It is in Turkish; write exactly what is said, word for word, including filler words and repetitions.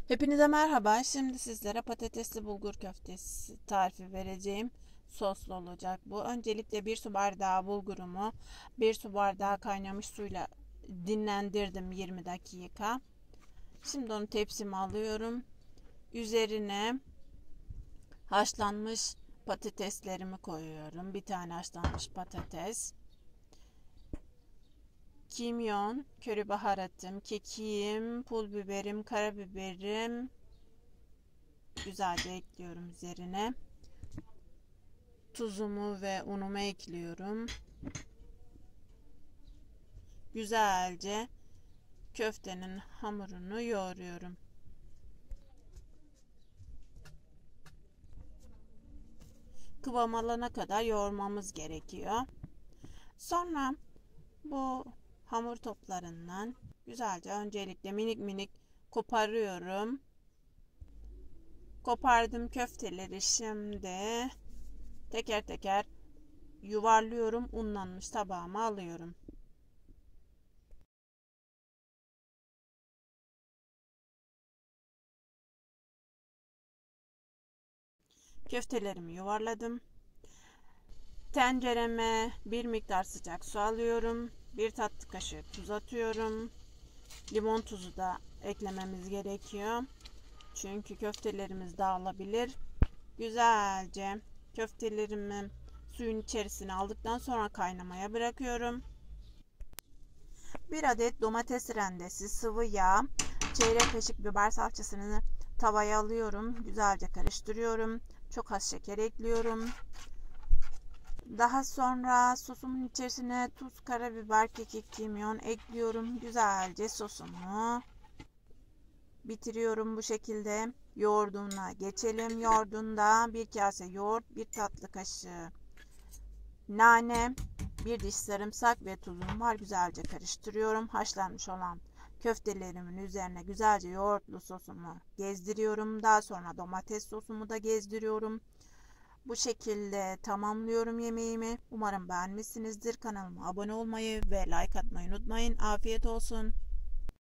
Hepinize merhaba. Şimdi sizlere patatesli bulgur köftesi tarifi vereceğim. Soslu olacak bu. Öncelikle bir su bardağı bulgurumu bir su bardağı kaynamış suyla dinlendirdim yirmi dakika. Şimdi onu tepsime alıyorum. Üzerine haşlanmış patateslerimi koyuyorum. Bir tane haşlanmış patates. Kimyon, köri baharatım, kekiğim, pul biberim, karabiberim, güzelce ekliyorum üzerine. Tuzumu ve unumu ekliyorum. Güzelce köftenin hamurunu yoğuruyorum. Kıvam alana kadar yoğurmamız gerekiyor. Sonra bu hamur toplarından güzelce öncelikle minik minik koparıyorum. Kopardım köfteleri, şimdi teker teker yuvarlıyorum. Unlanmış tabağıma alıyorum. Köftelerimi yuvarladım. Tencereme bir miktar sıcak su alıyorum. Bir tatlı kaşığı tuz atıyorum. Limon tuzu da eklememiz gerekiyor. Çünkü köftelerimiz dağılabilir. Güzelce köftelerimi suyun içerisine aldıktan sonra kaynamaya bırakıyorum. Bir adet domates rendesi, sıvı yağ, çeyrek kaşık biber salçasını tavaya alıyorum. Güzelce karıştırıyorum. Çok az şeker ekliyorum. Daha sonra sosumun içerisine tuz, karabiber, kekik, kimyon ekliyorum. Güzelce sosumu bitiriyorum bu şekilde. Yoğurduna geçelim. Yoğurdunda bir kase yoğurt, bir tatlı kaşığı nane, bir diş sarımsak ve tuzum var. Güzelce karıştırıyorum. Haşlanmış olan köftelerimin üzerine güzelce yoğurtlu sosumu gezdiriyorum. Daha sonra domates sosumu da gezdiriyorum. Bu şekilde tamamlıyorum yemeğimi. Umarım beğenmişsinizdir. Kanalıma abone olmayı ve like atmayı unutmayın. Afiyet olsun.